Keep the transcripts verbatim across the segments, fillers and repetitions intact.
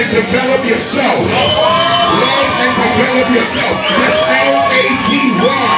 and develop yourself. Love and develop yourself. That's L A D Y.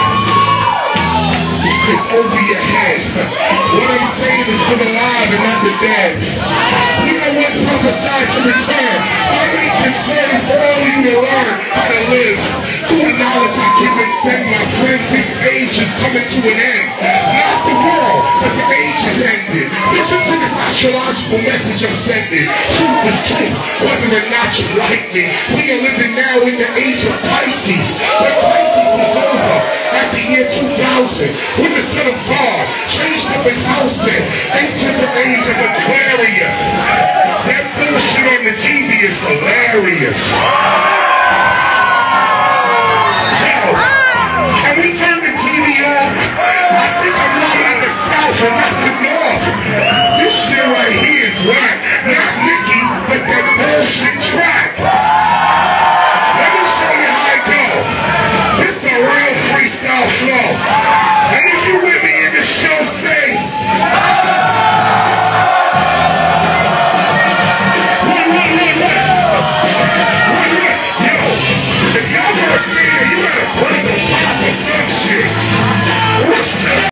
It's over your head. What I'm saying is for the live and not the dead. We know what's prophesied to return. My main concern is for all of you to learn how to live. Through the knowledge I give and send, my friend, this age is coming to an end. Not the world, but the age is ended. Listen to this astrological message I'm sending. Truth is truth, whether or not you like me. We are living now in the age of Pisces. When Pisces was over at the year two thousand, when the Son of God changed up his housing, entered the age of Aquarius. That bullshit on the T V is hilarious. Can we turn the T V off? I think I'm living in the South and not the North. This shit right here is whack. Not Nicki, but that bullshit track. Let me show you how it go. This is a real freestyle flow. And if you with me in the show, say